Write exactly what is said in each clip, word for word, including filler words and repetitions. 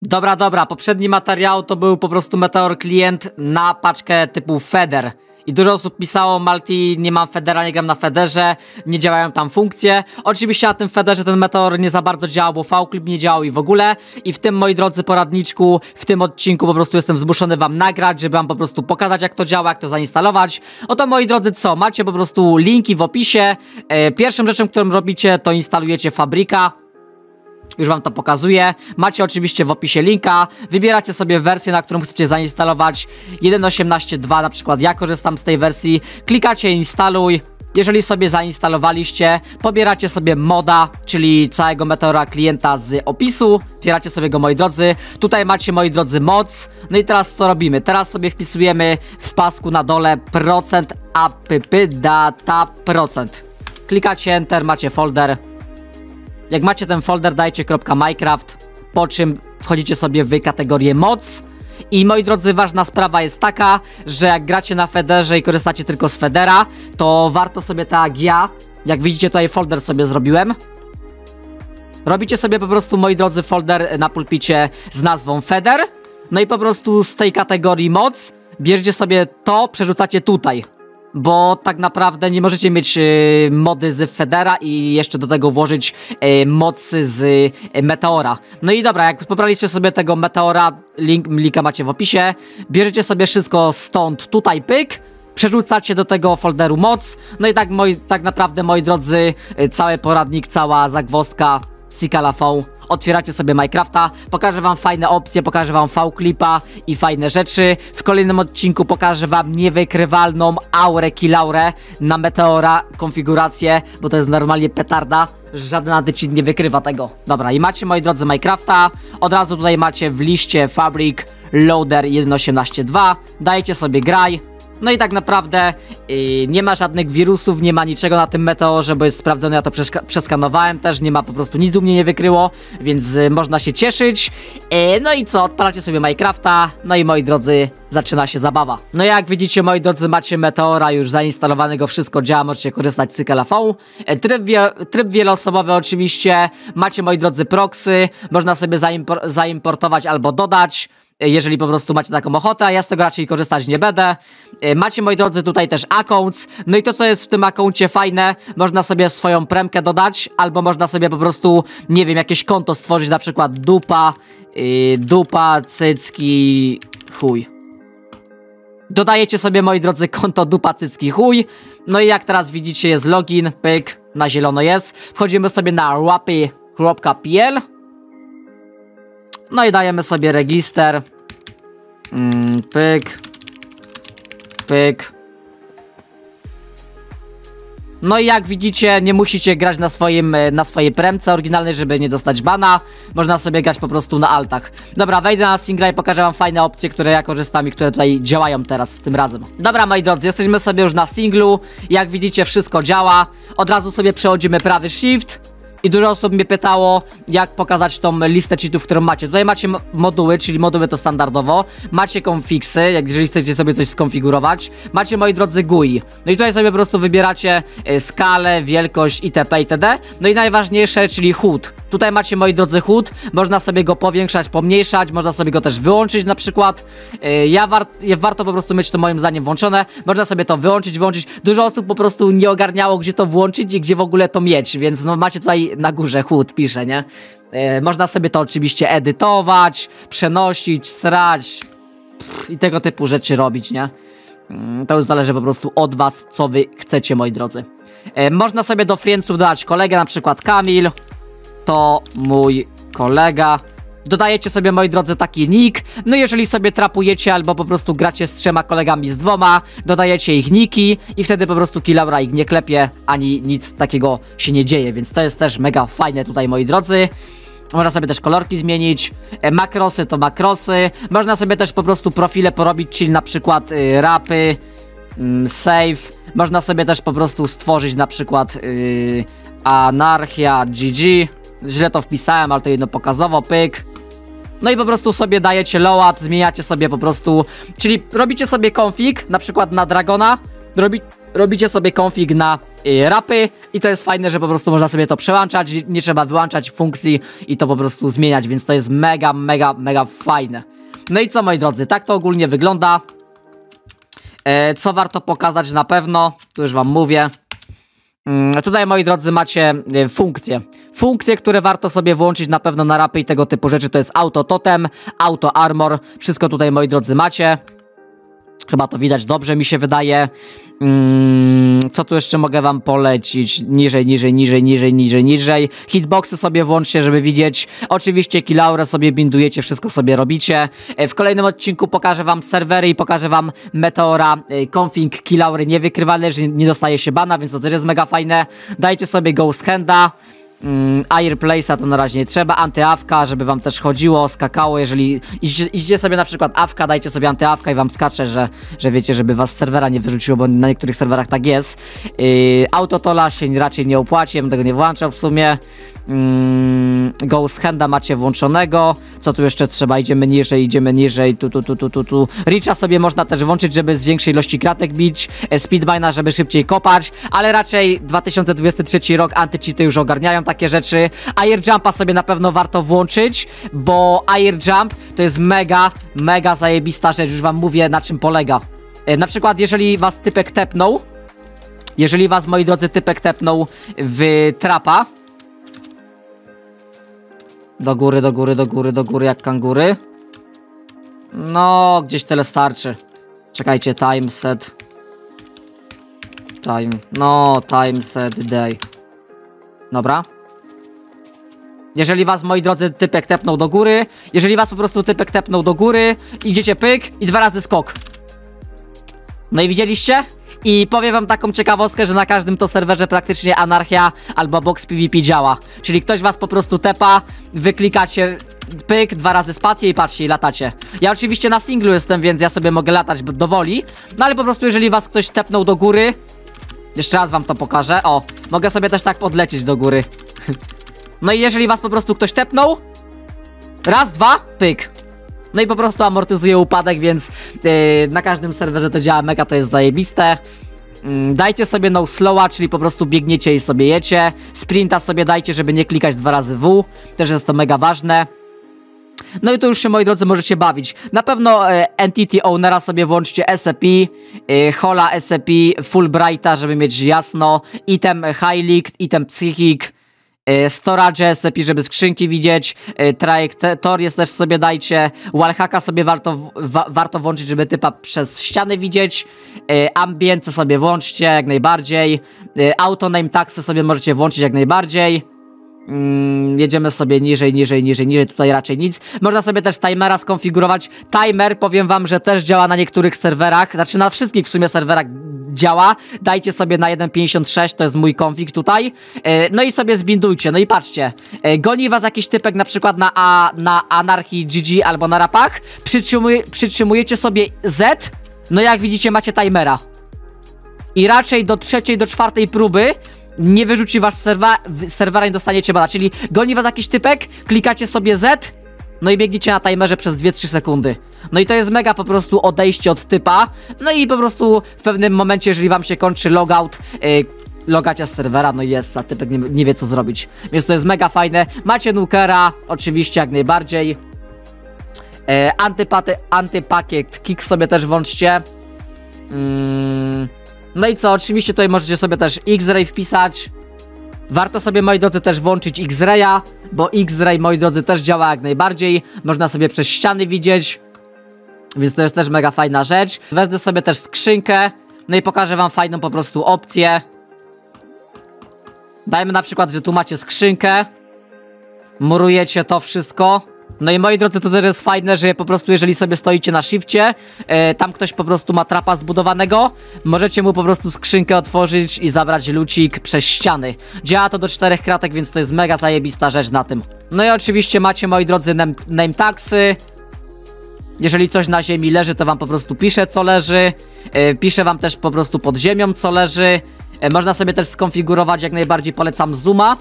Dobra, dobra, poprzedni materiał to był po prostu Meteor klient na paczkę typu Feder. I dużo osób pisało: Malti, nie mam Federa, nie gram na Federze, nie działają tam funkcje. Oczywiście na tym Federze ten Meteor nie za bardzo działał, bo V-Clip nie działał i w ogóle. I w tym, moi drodzy poradniczku, w tym odcinku po prostu jestem zmuszony wam nagrać, żeby wam po prostu pokazać, jak to działa, jak to zainstalować. Oto, moi drodzy, co? Macie po prostu linki w opisie. e, Pierwszą rzeczą, którą robicie, to instalujecie Fabrika. Już wam to pokazuję. Macie oczywiście w opisie linka. Wybieracie sobie wersję, na którą chcecie zainstalować. jeden osiemnaście dwa na przykład. Ja korzystam z tej wersji. Klikacie instaluj. Jeżeli sobie zainstalowaliście, pobieracie sobie moda, czyli całego Meteora klienta z opisu. Otwieracie sobie go, moi drodzy. Tutaj macie, moi drodzy, moc. No i teraz co robimy? Teraz sobie wpisujemy w pasku na dole procent app data procent. Klikacie enter, macie folder. Jak macie ten folder, dajcie .minecraft, po czym wchodzicie sobie w kategorię moc. I, moi drodzy, ważna sprawa jest taka, że jak gracie na Federze i korzystacie tylko z Federa, to warto sobie tak jak ja, jak widzicie tutaj folder sobie zrobiłem. Robicie sobie po prostu, moi drodzy, folder na pulpicie z nazwą Feder. No i po prostu z tej kategorii moc bierzecie sobie to, przerzucacie tutaj. Bo tak naprawdę nie możecie mieć y, mody z Federa i jeszcze do tego włożyć y, mocy z y, Meteora. No i dobra, jak pobraliście sobie tego Meteora, link, linka macie w opisie, bierzecie sobie wszystko stąd, tutaj pyk, przerzucacie do tego folderu moc. No i tak, moi, tak naprawdę, moi drodzy, y, cały poradnik, cała zagwozdka z Calafą. Otwieracie sobie Minecrafta, pokażę wam fajne opcje, pokażę wam V-Clipa i fajne rzeczy. W kolejnym odcinku pokażę wam niewykrywalną aurę kilaurę na Meteora konfigurację, bo to jest normalnie petarda. Żaden antycheat nie wykrywa tego. Dobra, i macie, moi drodzy, Minecrafta. Od razu tutaj macie w liście Fabric Loader jeden osiemnaście dwa. Dajecie sobie graj. No i tak naprawdę yy, nie ma żadnych wirusów, nie ma niczego na tym Meteorze, bo jest sprawdzone, ja to przeskanowałem też, nie ma po prostu nic u mnie nie wykryło, więc yy, można się cieszyć. Yy, no i co, odpalacie sobie Minecrafta, no i, moi drodzy, zaczyna się zabawa. No jak widzicie, moi drodzy, macie Meteora już zainstalowanego, wszystko działa, możecie korzystać z Calafą. Yy, tryb, wie, tryb wieloosobowy oczywiście, macie, moi drodzy, proxy, można sobie zaimpor zaimportować albo dodać, jeżeli po prostu macie taką ochotę, a ja z tego raczej korzystać nie będę. Macie, moi drodzy, tutaj też accounts. No i to, co jest w tym accouncie fajne, można sobie swoją premkę dodać, albo można sobie po prostu, nie wiem, jakieś konto stworzyć, na przykład dupa, yy, dupa, cycki, chuj. Dodajecie sobie, moi drodzy, konto dupa, cycki, chuj. No i jak teraz widzicie, jest login, pyk, na zielono jest. Wchodzimy sobie na rapy kropka p l. No i dajemy sobie register. Mm, pyk. Pyk. No i jak widzicie, nie musicie grać na swoim, na swojej premce oryginalnej, żeby nie dostać bana. Można sobie grać po prostu na altach. Dobra, wejdę na singla i pokażę wam fajne opcje, które ja korzystam i które tutaj działają teraz tym razem. Dobra, moi drodzy, jesteśmy sobie już na singlu. Jak widzicie, wszystko działa. Od razu sobie przechodzimy prawy shift. I dużo osób mnie pytało, jak pokazać tą listę cheatów, którą macie. Tutaj macie moduły, czyli moduły to standardowo. Macie konfiksy, jak jeżeli chcecie sobie coś skonfigurować. Macie, moi drodzy, G U I. No i tutaj sobie po prostu wybieracie y, skalę, wielkość itp. itd. No i najważniejsze, czyli H U D. Tutaj macie, moi drodzy, H U D. Można sobie go powiększać, pomniejszać. Można sobie go też wyłączyć na przykład. Y, ja war warto po prostu mieć to moim zdaniem włączone. Można sobie to wyłączyć, wyłączyć. Dużo osób po prostu nie ogarniało, gdzie to włączyć i gdzie w ogóle to mieć. Więc no macie tutaj na górze H U D pisze, nie? Yy, można sobie to oczywiście edytować, przenosić, srać pff, i tego typu rzeczy robić, nie? Yy, to już zależy po prostu od was, co wy chcecie, moi drodzy. Yy, można sobie do friendsów dodać kolegę, na przykład Kamil. To mój kolega. Dodajecie sobie, moi drodzy, taki nick. No jeżeli sobie trapujecie albo po prostu gracie z trzema kolegami z dwoma, dodajecie ich niki i wtedy po prostu kilaura ich nie klepie, ani nic takiego się nie dzieje, więc to jest też mega fajne tutaj, moi drodzy. Można sobie też kolorki zmienić, e, makrosy to makrosy. Można sobie też po prostu profile porobić, czyli na przykład y, rapy, y, save. Można sobie też po prostu stworzyć na przykład y, anarchia G G. Źle to wpisałem, ale to jedno pokazowo, pyk. No i po prostu sobie dajecie load, zmieniacie sobie po prostu, czyli robicie sobie config, na przykład na Dragona, robi, robicie sobie config na yy, rapy i to jest fajne, że po prostu można sobie to przełączać, nie trzeba wyłączać funkcji i to po prostu zmieniać, więc to jest mega, mega, mega fajne. No i co, moi drodzy, tak to ogólnie wygląda. yy, Co warto pokazać na pewno, tu już wam mówię. yy, Tutaj, moi drodzy, macie yy, funkcje Funkcje, które warto sobie włączyć na pewno na rapy i tego typu rzeczy, to jest auto totem, auto armor, wszystko tutaj, moi drodzy, macie. Chyba to widać dobrze, mi się wydaje. Hmm, co tu jeszcze mogę wam polecić? Niżej, niżej, niżej, niżej, niżej, niżej. Hitboxy sobie włączcie, żeby widzieć. Oczywiście kilaurę sobie bindujecie, wszystko sobie robicie. W kolejnym odcinku pokażę wam serwery i pokażę wam Meteora config kilaury niewykrywane, że nie dostaje się bana, więc to też jest mega fajne. Dajcie sobie Ghost Handa. Mm, Airplace'a to na razie nie trzeba, antyawka, żeby wam też chodziło, skakało, jeżeli idziecie, idziecie sobie na przykład awka, dajcie sobie antyawka i wam skacze, że, że wiecie, żeby was z serwera nie wyrzuciło, bo na niektórych serwerach tak jest. Yy, Autotola się raczej nie opłaci, ja bym tego nie włączał w sumie. Yy, Ghost Handa macie włączonego, co tu jeszcze trzeba, idziemy niżej, idziemy niżej, tu, tu, tu, tu, tu, tu. Reacha sobie można też włączyć, żeby z większej ilości kratek bić, Speedbina, żeby szybciej kopać, ale raczej dwa tysiące dwudziesty trzeci rok antycheaty już ogarniają takie rzeczy. Air Jumpa sobie na pewno warto włączyć, bo Air Jump to jest mega, mega zajebista rzecz, już wam mówię, na czym polega. E, na przykład jeżeli was typek tepnął, jeżeli was, moi drodzy, typek tepnął w trapa, do góry, do góry, do góry, do góry jak kangury. No, gdzieś tyle starczy. Czekajcie, time set. Time, no, time set day. Dobra. Jeżeli was, moi drodzy, typek tepnął do góry, jeżeli was po prostu typek tepnął do góry, idziecie pyk i dwa razy skok. No i widzieliście? I powiem wam taką ciekawostkę, że na każdym to serwerze praktycznie anarchia albo box PvP działa. Czyli ktoś was po prostu tepa, wyklikacie pyk, dwa razy spację i patrzcie i latacie. Ja oczywiście na singlu jestem, więc ja sobie mogę latać do woli, no ale po prostu jeżeli was ktoś tepnął do góry, jeszcze raz wam to pokażę, o, mogę sobie też tak podlecieć do góry. No i jeżeli was po prostu ktoś tepnął, raz, dwa, pyk. No i po prostu amortyzuje upadek, więc yy, na każdym serwerze to działa mega, to jest zajebiste. Yy, dajcie sobie no slowa, czyli po prostu biegniecie i sobie jecie. Sprinta sobie dajcie, żeby nie klikać dwa razy W, też jest to mega ważne. No i to już się, moi drodzy, możecie bawić. Na pewno e, Entity Ownera sobie włączcie S C P, e, Hola S C P, Fulbrighta, żeby mieć jasno, item High League, item Psychic, e, Storage S C P, żeby skrzynki widzieć, e, Trajektorię też sobie dajcie, Wallhacka sobie warto, wa, warto włączyć, żeby typa przez ściany widzieć, e, Ambience sobie włączcie jak najbardziej, e, Auto Name Taxy sobie możecie włączyć jak najbardziej. Mm, jedziemy sobie niżej, niżej, niżej, niżej, tutaj raczej nic. Można sobie też timera skonfigurować. Timer, powiem wam, że też działa na niektórych serwerach, znaczy na wszystkich w sumie serwerach działa. Dajcie sobie na jeden pięćdziesiąt sześć, to jest mój konfig tutaj. e, No i sobie zbindujcie, no i patrzcie, e, goni was jakiś typek na przykład na, a, na Anarchii G G albo na rapach, Przytrzymuj, przytrzymujecie sobie Z, no jak widzicie macie timera. I raczej do trzeciej, do czwartej próby nie wyrzuci was z serwa, serwera, nie dostaniecie bana. Czyli goni was jakiś typek, klikacie sobie Z, no i biegniecie na timerze przez dwie trzy sekundy. No i to jest mega po prostu odejście od typa. No i po prostu w pewnym momencie, jeżeli wam się kończy logout, yy, logacie z serwera, no i jest, a typek nie, nie wie co zrobić. Więc to jest mega fajne. Macie nukera, oczywiście jak najbardziej. Yy, antypaty, antypakiet kick sobie też włączcie. Yy. No i co, oczywiście tutaj możecie sobie też X-Ray wpisać. Warto sobie, moi drodzy, też włączyć X-Raya, bo X-Ray, moi drodzy, też działa jak najbardziej. Można sobie przez ściany widzieć, więc to jest też mega fajna rzecz. Wezmę sobie też skrzynkę, no i pokażę wam fajną po prostu opcję. Dajmy na przykład, że tu macie skrzynkę, murujecie to wszystko. No i moi drodzy, to też jest fajne, że po prostu jeżeli sobie stoicie na shifcie, yy, tam ktoś po prostu ma trapa zbudowanego, możecie mu po prostu skrzynkę otworzyć i zabrać lucik przez ściany. Działa to do czterech kratek, więc to jest mega zajebista rzecz na tym. No i oczywiście macie, moi drodzy, name, name tagsy. Jeżeli coś na ziemi leży, to wam po prostu pisze, co leży. Yy, pisze wam też po prostu pod ziemią, co leży. Yy, można sobie też skonfigurować, jak najbardziej polecam, zooma.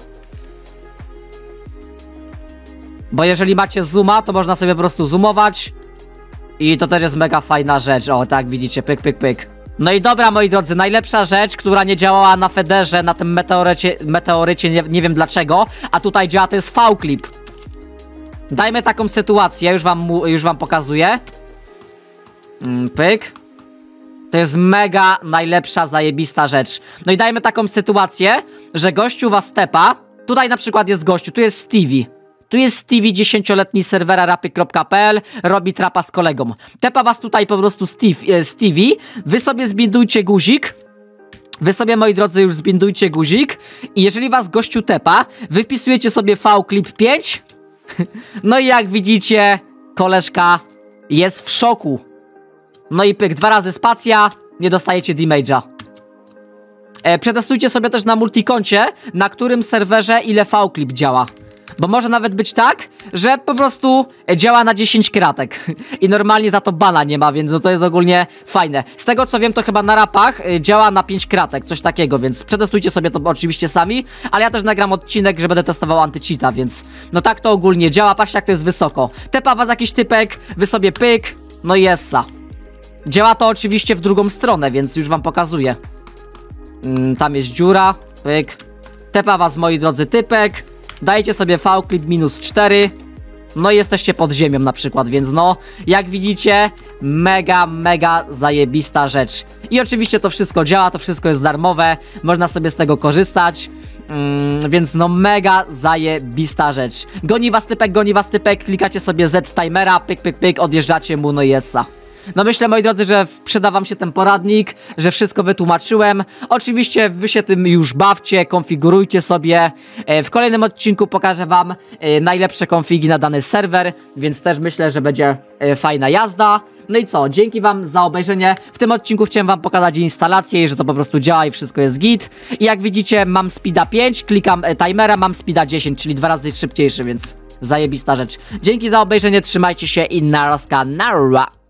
Bo jeżeli macie zooma, to można sobie po prostu zoomować. I to też jest mega fajna rzecz. O, tak widzicie, pyk, pyk, pyk. No i dobra, moi drodzy, najlepsza rzecz, która nie działała na Federze, na tym meteorycie, meteorycie nie, nie wiem dlaczego, a tutaj działa, to jest V-Clip. Dajmy taką sytuację, już wam, już wam pokazuję. Mm, pyk. To jest mega najlepsza, zajebista rzecz. No i dajmy taką sytuację, że gościu was tepa. Tutaj na przykład jest gościu, tu jest Stevie. Tu jest Stevie, dziesięcioletni serwera rapy kropka pe el, robi trapa z kolegą. Tepa was tutaj po prostu Steve, e, Stevie, wy sobie zbindujcie guzik. Wy sobie, moi drodzy, już zbindujcie guzik. I jeżeli was gościu tepa, wy wpisujecie sobie V-Clip pięć. No i jak widzicie, koleżka jest w szoku. No i pyk, dwa razy spacja, nie dostajecie damage'a. E, przetestujcie sobie też na multikoncie, na którym serwerze ile V-Clip działa. Bo może nawet być tak, że po prostu działa na dziesięć kratek i normalnie za to bana nie ma, więc no to jest ogólnie fajne. Z tego co wiem, to chyba na rapach działa na pięć kratek, coś takiego, więc przetestujcie sobie to oczywiście sami, ale ja też nagram odcinek, że będę testował antycheata, więc no tak to ogólnie działa. Patrzcie jak to jest wysoko. Tepa was jakiś typek, wy sobie pyk, no i jessa. Działa to oczywiście w drugą stronę, więc już wam pokazuję. mm, Tam jest dziura, pyk. Tepa was, moi drodzy, typek. Dajcie sobie V-Clip minus cztery. No i jesteście pod ziemią na przykład, więc no, jak widzicie, mega, mega zajebista rzecz. I oczywiście to wszystko działa, to wszystko jest darmowe, można sobie z tego korzystać. Mm, więc no mega zajebista rzecz. Goni was typek, goni was typek, klikacie sobie Z timera, pyk, pyk, pyk, odjeżdżacie mu, no i jessa. No myślę, moi drodzy, że przyda wam się ten poradnik, że wszystko wytłumaczyłem. Oczywiście wy się tym już bawcie, konfigurujcie sobie. W kolejnym odcinku pokażę wam najlepsze konfigi na dany serwer, więc też myślę, że będzie fajna jazda. No i co, dzięki wam za obejrzenie. W tym odcinku chciałem wam pokazać instalację i że to po prostu działa i wszystko jest git. I jak widzicie, mam speeda pięć, klikam timera, mam speeda dziesięć, czyli dwa razy szybciejszy, więc zajebista rzecz. Dzięki za obejrzenie, trzymajcie się i narazka, nara.